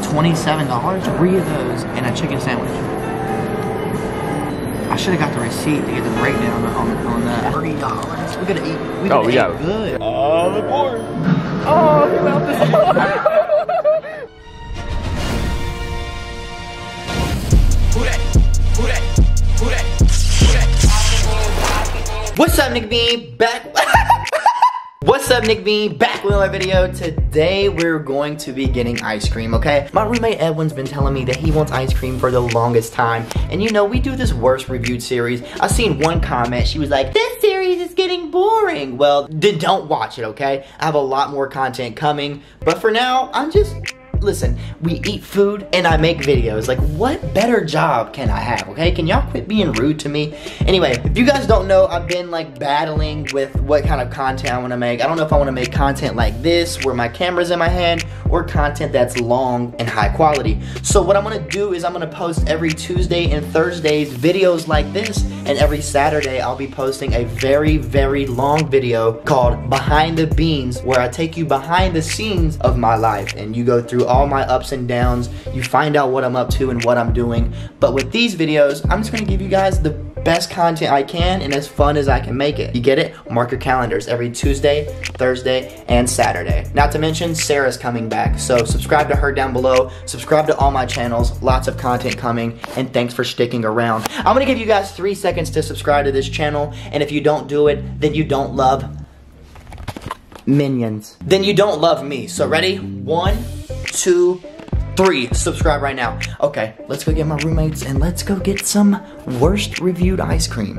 $27, 3 of those, and a chicken sandwich. I should have got the receipt to get the breakdown on that. $30. We gotta eat. We gotta eat good. Oh, the board. Oh, he left this. What's up, Nick Bean? Back. What's up, Nick Bean? Back with another video. Today we're going to be getting ice cream, okay? My roommate Edwin's been telling me that he wants ice cream for the longest time. And you know, we do this worst reviewed series. I seen one comment, she was like, this series is getting boring. Well, then don't watch it, okay? I have a lot more content coming. But for now, listen, we eat food and I make videos. Like, what better job can I have, okay? Can y'all quit being rude to me? Anyway, if you guys don't know, I've been like battling with what kind of content I want to make. I don't know if I want to make content like this, where my camera's in my hand, or content that's long and high quality. So what I'm going to do is I'm going to post every Tuesday and Thursdays videos like this, and every Saturday I'll be posting a very, very long video called Behind the Beans, where I take you behind the scenes of my life, and you go through all my ups and downs, you find out what I'm up to and what I'm doing. But with these videos, I'm just gonna give you guys the best content I can and as fun as I can make it. You get it? Mark your calendars every Tuesday, Thursday, and Saturday. Not to mention, Sarah's coming back, so subscribe to her down below, subscribe to all my channels, lots of content coming, and thanks for sticking around. I'm gonna give you guys 3 seconds to subscribe to this channel, and if you don't do it, then you don't love Minions. Then you don't love me. So ready? 1, 2, 3. Subscribe right now. Okay, let's go get my roommates and let's go get some worst reviewed ice cream.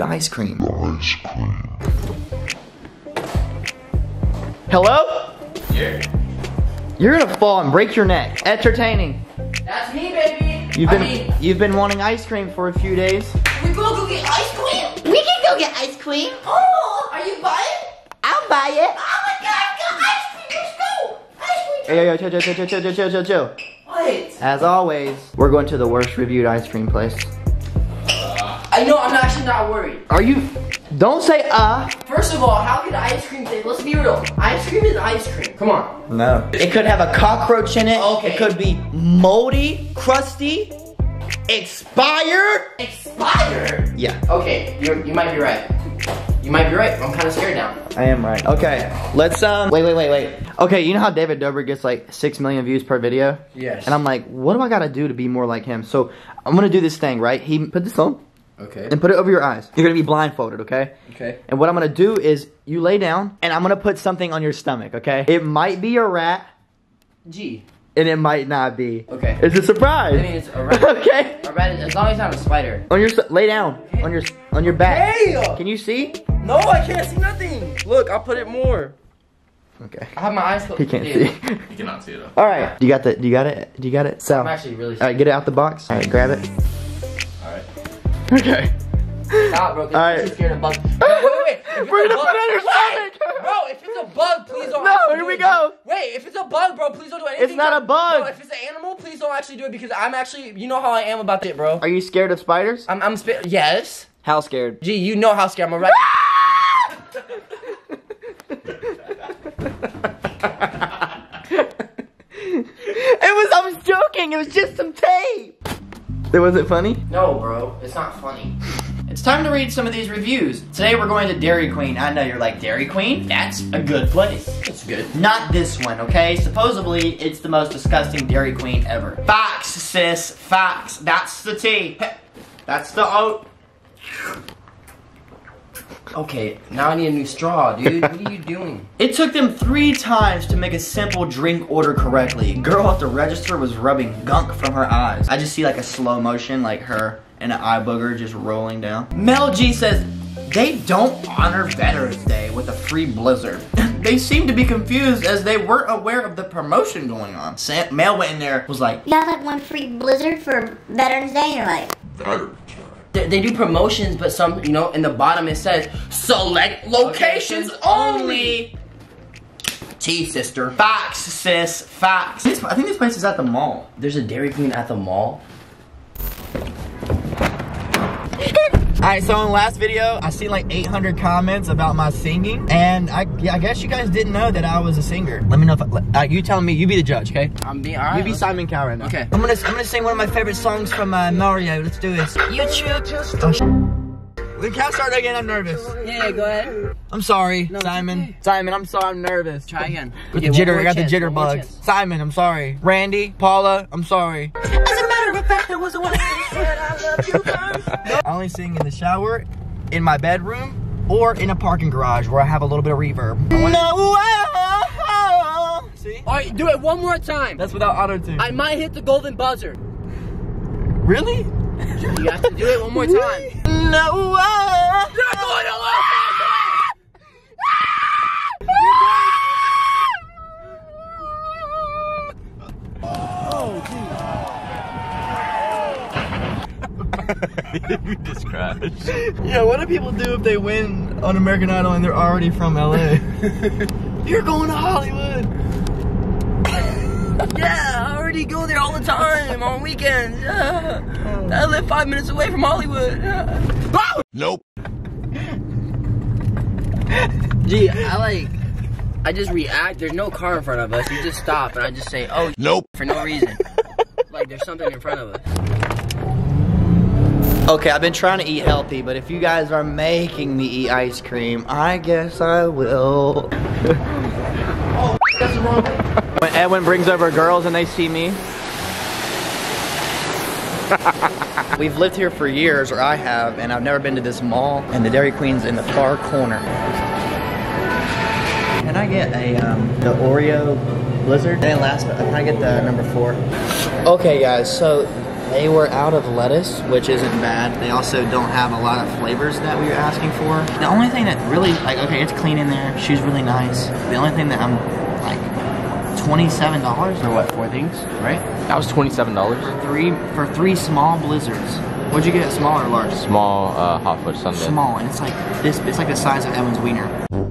Hello? Yeah. You're gonna fall and break your neck. Entertaining. That's me, baby. You've been wanting ice cream for a few days. We gonna go get ice cream? We can go get ice cream. Oh, are you buying? I'll buy it. Oh my God, we got ice cream. Let's go. Ice cream. Hey, chill. What? As always, we're going to the worst reviewed ice cream place. I know, I'm actually not worried. Are you? Don't say First of all, how could ice cream taste? Let's be real. Ice cream is ice cream. Come on. No. It could have a cockroach in it. Okay. It could be moldy, crusty, expired. Expired? Yeah. Okay, you might be right. You might be right. I'm kind of scared now. I am right. Okay, let's wait. Okay, you know how David Dobrik gets like 6 million views per video? Yes. And I'm like, what do I gotta do to be more like him? So I'm gonna do this thing, right? He put this on. Okay. And put it over your eyes. You're gonna be blindfolded, okay? Okay. And what I'm gonna do is you lay down and I'm gonna put something on your stomach, okay? It might be a rat. G. And it might not be. Okay. It's a surprise. I mean, it's a rat. Okay. A rat, as long as it's not a spider. On your lay down. Okay. On your back. Hey! Can you see? No, I can't see nothing. Look, I'll put it more. Okay. I have my eyes closed. He can't Dude. see. You cannot see it though. All right. Do you got it? Do you got it? So. I'm actually really All right, get it out the box. All right, grab it. Alright. Okay. Stop, bro. All right. I'm too scared of bugs. Wait. We're gonna put it on your stomach. Bro, if it's a bug, please don't. No, actually here do we it. go. Wait, if it's a bug, bro, please don't do anything. It's not a bug. No, if it's an animal, please don't actually do it because I'm actually, you know how I am about it, bro. Are you scared of spiders? Yes. How scared? Gee, you know how scared I'm already. I'm joking. It was just some tape. Was it funny? No, bro, it's not funny. It's time to read some of these reviews. Today we're going to Dairy Queen. I know you're like, Dairy Queen? That's a good place. It's good. Not this one, okay? Supposedly, it's the most disgusting Dairy Queen ever. Facts, sis. Facts. That's the T. That's the O. Okay, now I need a new straw, dude. What are you doing? It took them 3 times to make a simple drink order correctly. Girl at the register was rubbing gunk from her eyes. I just see like a slow motion, like her and an eye booger just rolling down. Mel G says, they don't honor Veterans Day with a free blizzard. They seem to be confused as they weren't aware of the promotion going on. Mel went in there, was like, You have like one free blizzard for Veterans Day? You're like, They do promotions, but some, you know, in the bottom it says, select locations only. T, sister. Facts, sis. Facts. I think this place is at the mall. There's a Dairy Queen at the mall? Alright, so in the last video, I seen like 800 comments about my singing, and I guess you guys didn't know that I was a singer. Let me know if you tell me, you be the judge, okay? I'm being alright. You be Simon Cowell right now. Okay. I'm gonna sing one of my favorite songs from Mario. Let's do this. Can I start again? I'm nervous. Yeah, go ahead. I'm sorry, No, Simon. okay. Simon, I'm sorry, I'm nervous. Try again. With the jitter, I got the jitter bugs. Simon, I'm sorry. Randy, Paula, I'm sorry. As a matter of fact, I was the one that said I love you first. I only sing in the shower, in my bedroom, or in a parking garage where I have a little bit of reverb. No, see? Alright, do it one more time. That's without auto-tune. I might hit the golden buzzer. Really? You have to do it one more time. No, You're going a little faster! You just crashed. Yeah, what do people do if they win on American Idol and they're already from LA? You're going to Hollywood. Yeah, I already go there all the time on weekends. I live 5 minutes away from Hollywood. Nope. Gee, I just react. There's no car in front of us. You just stop and I just say, oh, Nope. for no reason. Like there's something in front of us. Okay, I've been trying to eat healthy, but if you guys are making me eat ice cream, I guess I will. When Edwin brings over girls and they see me. We've lived here for years, or I have, and I've never been to this mall, and the Dairy Queen's in the far corner. Can I get a, the Oreo Blizzard? It didn't last, but can I get the number 4? Okay guys, so they were out of lettuce, which isn't bad. They also don't have a lot of flavors that we were asking for. The only thing that really, like, okay, it's clean in there. She's really nice. The only thing that I'm, like, $27 For what, 4 things, right? That was $27. for three small blizzards. What'd you get, small or large? Small hot fudge sundae. Small, and it's like this. It's like the size of Evan's wiener.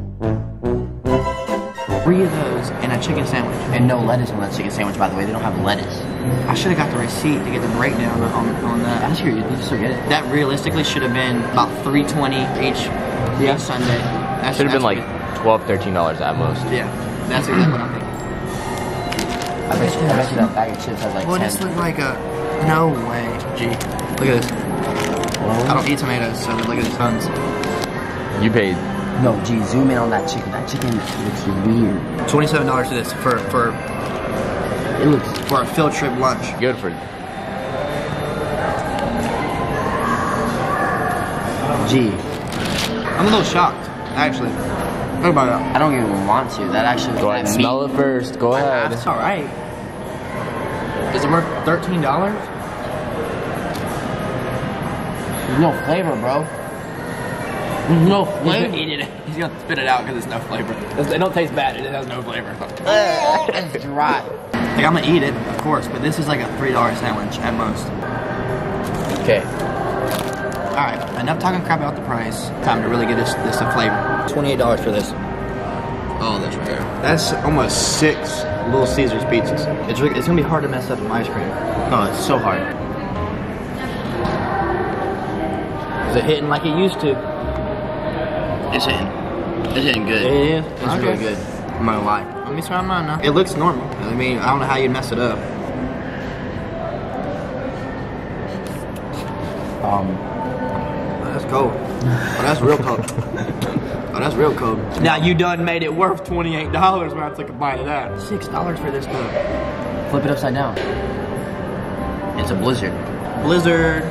3 of those and a chicken sandwich. And no lettuce on that chicken sandwich, by the way. They don't have lettuce. I should have got the receipt to get the breakdown on that. I'm sure you did still get it. That realistically should have been about $3.20 each Sunday. That Should have been like good. $12, $13 at most. Yeah, that's exactly what I'm thinking. I bet you that bag of chips has like Well, 10. this looks like a, no way, G. Look at this. I don't eat tomatoes, so look at the tons. You paid. No, gee, zoom in on that chicken. That chicken looks weird. $27 for this, for It looks a field trip lunch. Good for Gee, I'm a little shocked, actually. Think about it. I don't even want to. That actually Go ahead and smell it first. Go ahead. It's alright. Is it worth $13? There's no flavor, bro. There's no He's flavor. gonna eat it. He's gonna spit it out because it's no flavor. It don't taste bad. It has no flavor. It's dry. Like, I'm gonna eat it, of course, but this is like a $3 sandwich at most. Okay. Alright, enough talking crap about the price. Time to really get this a flavor. $28 for this. Oh, that's right there. That's almost 6 Little Caesars pizzas. It's gonna be hard to mess up ice cream. Oh, it's so hard. Is it hitting like it used to? It's hitting good. It is. It's really good. I'm not gonna lie. Let me try mine now. It looks normal. I mean, I don't know how you'd mess it up. That's cold. Oh, that's real cold. Oh, that's real cold. Now you done made it worth $28 when I took a bite of that. $6 for this stuff. Flip it upside down. It's a blizzard. Blizzard.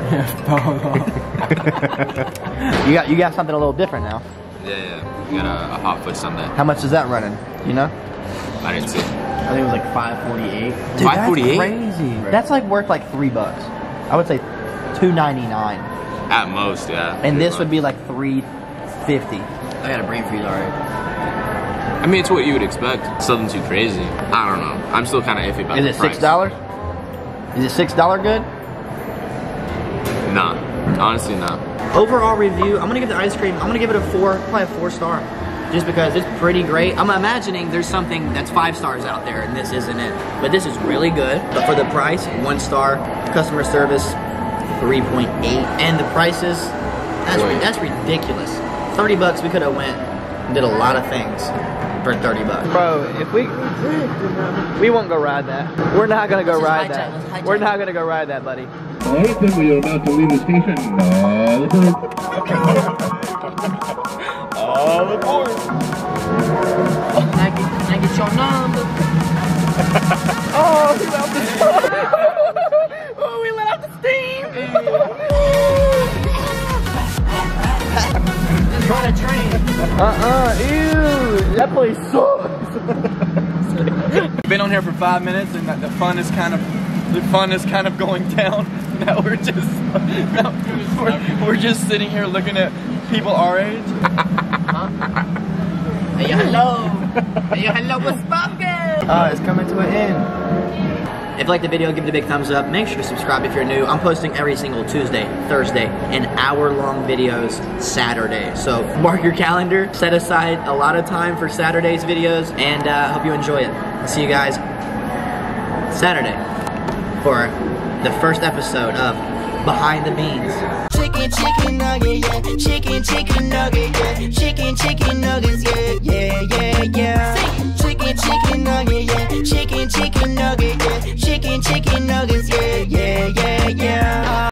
You got something a little different now. Yeah. We got a hot fudge sundae. How much is that running? You know? I didn't see. I think it was like $5.48. Dude, $5.48? that's crazy. That's like worth like $3. I would say $2.99. At most, yeah. And this would be like $3.50. I got a brain freeze already. I mean, it's what you would expect. It's nothing too crazy. I don't know. I'm still kind of iffy about Is the it price. $6? Is it $6 good? Nah. Honestly, nah. Overall review, I'm gonna give the ice cream, I'm gonna give it a 4, probably a 4-star. Just because it's pretty great. I'm imagining there's something that's 5 stars out there and this isn't it. But this is really good. But for the price, 1 star, customer service, 3.8. And the prices, That's ridiculous. 30 bucks, we could have went and did a lot of things for 30 bucks. Bro, if we won't go ride that. We're not gonna go ride that. We're not gonna go ride that, buddy. Alright, then we are about to leave the station. All aboard. Can I get your number? Oh, we let out the steam. Oh, we let out the steam. Run a train. Ew, that place sucks. Been on here for 5 minutes, and the fun is kind of going down. Now we're just sitting here looking at people our age. Hey, hello. Hey, hello, what's poppin'? It's coming to an end. If you like the video, give it a big thumbs up. Make sure to subscribe if you're new. I'm posting every single Tuesday, Thursday, and hour-long videos Saturday. So mark your calendar, set aside a lot of time for Saturday's videos, and hope you enjoy it. I'll see you guys Saturday for the first episode of Behind the Beans. Chicken nugget, yeah. Chicken nugget, yeah. Chicken